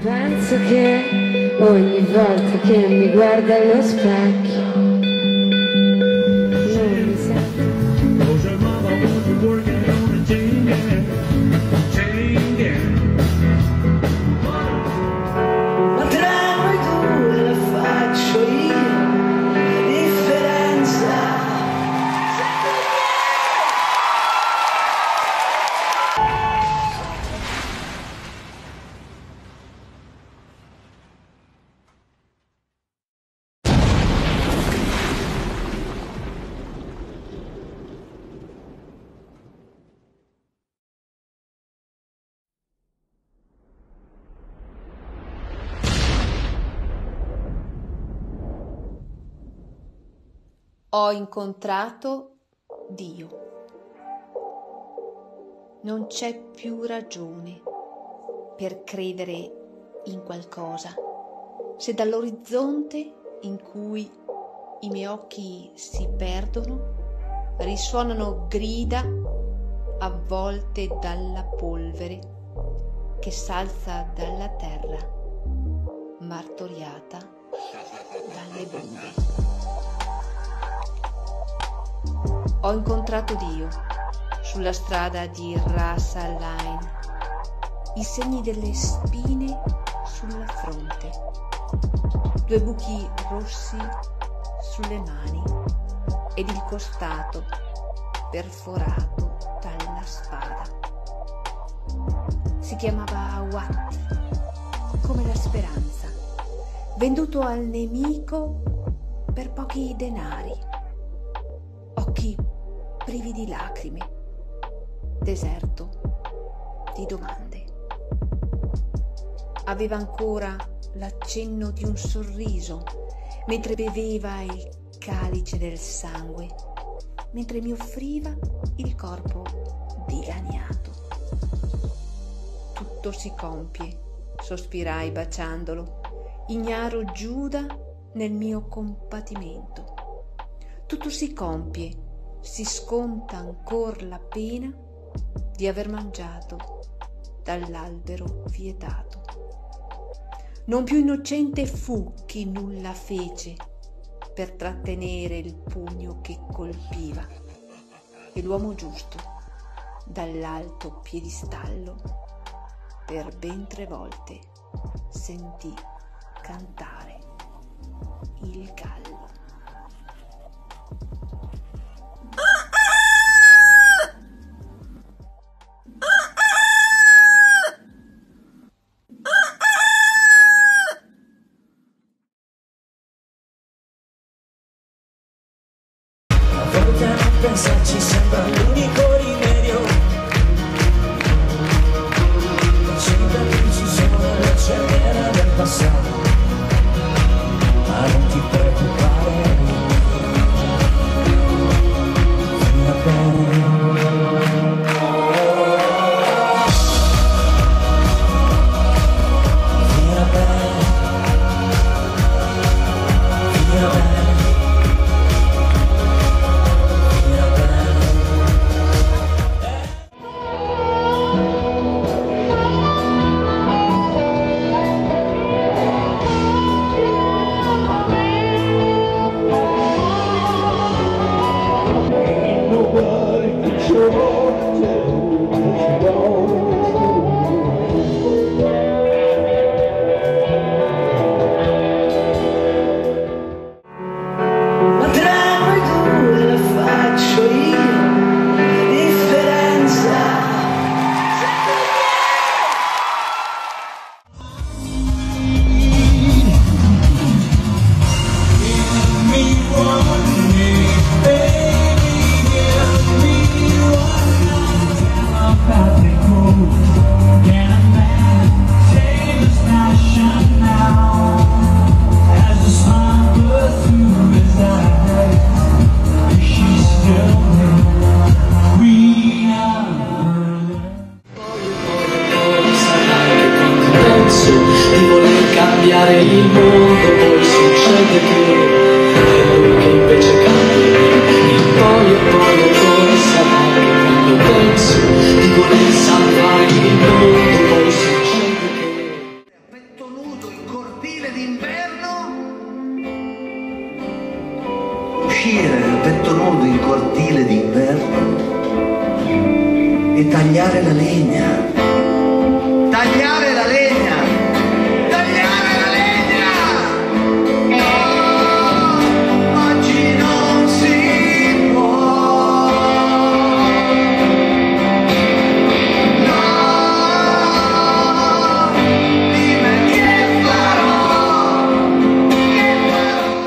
Penso che ogni volta che mi guardo allo specchio non mi sento. Ma tra noi due la faccio io la differenza. Ho incontrato Dio. Non c'è più ragione per credere in qualcosa se dall'orizzonte in cui i miei occhi si perdono risuonano grida avvolte dalla polvere che s'alza dalla terra martoriata dalle bombe. Ho incontrato Dio sulla strada di Ras Al Ain, i segni delle spine sulla fronte, 2 buchi rossi sulle mani ed il costato perforato dalla spada. Si chiamava Wat, come la speranza, venduto al nemico per pochi denari. Occhi privi di lacrime, deserto di domande. Aveva ancora l'accenno di un sorriso mentre beveva il calice del sangue, mentre mi offriva il corpo dilaniato. Tutto si compie, sospirai baciandolo, ignaro Giuda nel mio compatimento. Tutto si compie, si sconta ancor la pena di aver mangiato dall'albero vietato. Non più innocente fu chi nulla fece per trattenere il pugno che colpiva, e l'uomo giusto dall'alto piedistallo per ben 3 volte sentì cantare il gallo. Pensarci sembra l'unico rimedio. Ci sono le ceneri del passato, ma non ti preoccupare, finirà bene. Finirà bene. Finirà bene. cortile d'inverno e tagliare la legna. Tagliare la legna! Tagliare la legna! No, oggi non si può. No, dimmi che farò, che farò.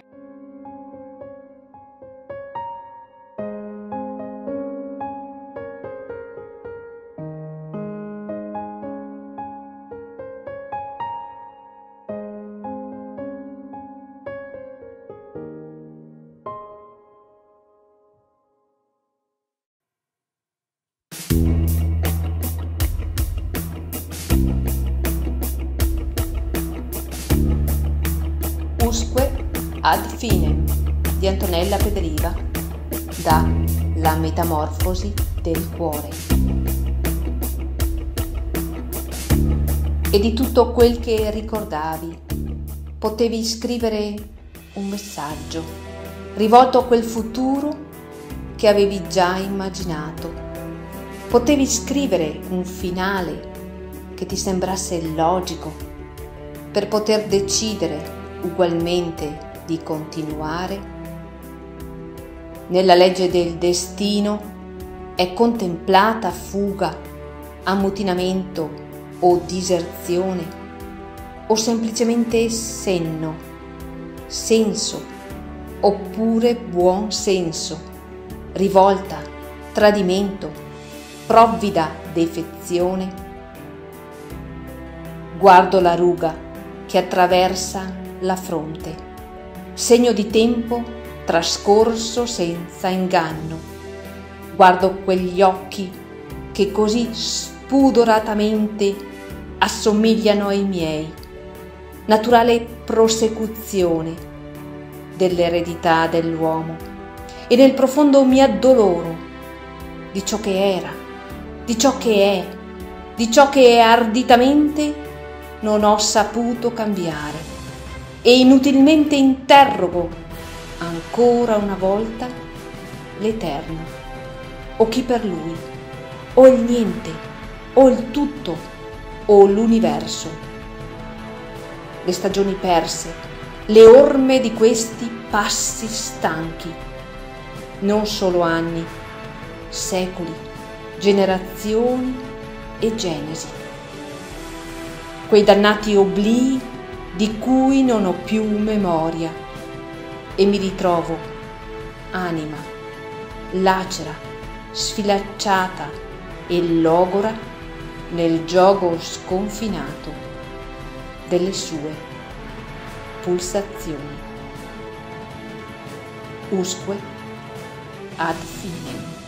Usque ad finem di Antonella Pedriva, da La metamorfosi del cuore. E di tutto quel che ricordavi potevi scrivere un messaggio rivolto a quel futuro che avevi già immaginato. Potevi scrivere un finale che ti sembrasse logico per poter decidere ugualmente di continuare. Nella legge del destino è contemplata fuga, ammutinamento o diserzione, o semplicemente senno, senso, oppure buon senso, rivolta, tradimento, provvida defezione. Guardo la ruga che attraversa la fronte, segno di tempo trascorso senza inganno. Guardo quegli occhi che così spudoratamente assomigliano ai miei, naturale prosecuzione dell'eredità dell'uomo, e nel profondo mi addoloro di ciò che era, di ciò che è, di ciò che arditamente non ho saputo cambiare. E inutilmente interrogo ancora una volta l'Eterno, o chi per lui, o il niente, o il tutto, o l'universo. Le stagioni perse, le orme di questi passi stanchi, non solo anni, secoli, generazioni e genesi. Quei dannati oblii di cui non ho più memoria, e mi ritrovo anima lacera, sfilacciata e logora nel giogo sconfinato delle sue pulsazioni. Usque ad finem.